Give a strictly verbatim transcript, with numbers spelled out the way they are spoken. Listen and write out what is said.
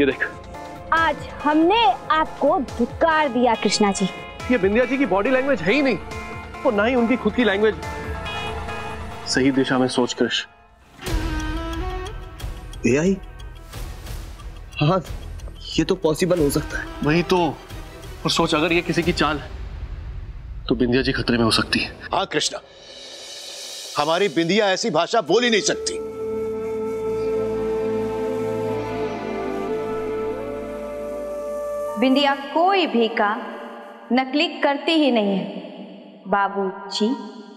ये देख, आज हमने आपको धिक्कार दिया कृष्णा जी। ये बिंदिया जी की बॉडी लैंग्वेज है ही नहीं, और ना ही उनकी खुद की लैंग्वेज सही दिशा में सोच। कृष एआई? हाँ, ये तो पॉसिबल हो सकता है। वही तो, और सोच अगर ये किसी की चाल है तो बिंदिया जी खतरे में हो सकती है। हाँ कृष्णा, हमारी बिंदिया ऐसी भाषा बोल ही नहीं सकती। बिंदिया कोई भी काम नकली करती ही नहीं है बाबूजी।